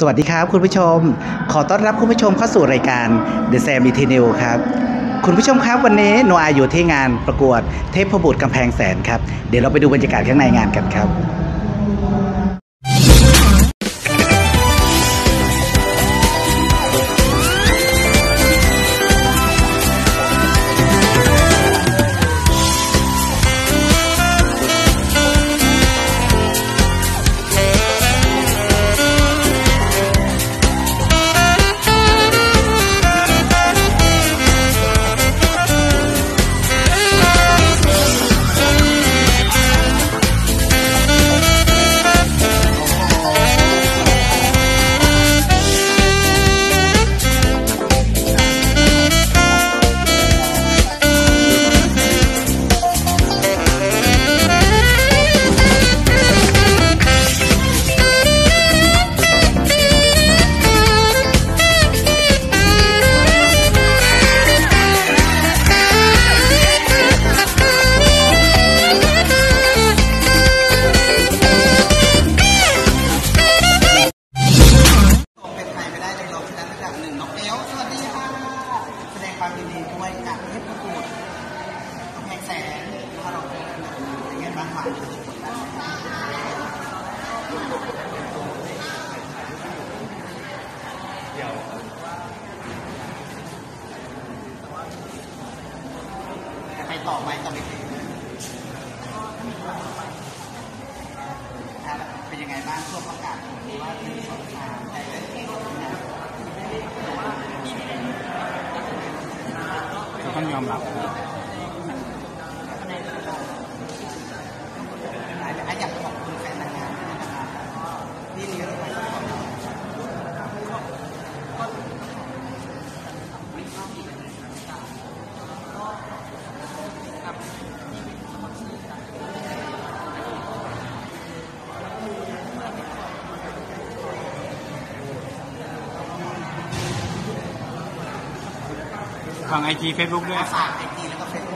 สวัสดีครับคุณผู้ชมขอต้อนรับคุณผู้ชมเข้าสู่รายการ The Sam e t n e w ครับคุณผู้ชมครับวันนี้โนอาอยู่ที่งานประกวดเทพบุตรกำแพงแสนครับเดี๋ยวเราไปดูบรรยากาศข้างในงานกันครับความยินดีด้วยจากเทพบุตรกำแพงแสนถ้าเราเป็นอย่างเงี้ยบ้านหวานจะไปต่อไหมต่อไปเป็นยังไงบ้างช่วงประกาศว่า1 2 3ใครได้เก่งนะต้องยอมรับอยากขอบคุณแฟนนางงามนะครับที่เลี้ยงไว้ทางIG Facebook ด้วยฝาก IG แล้วก็ Facebook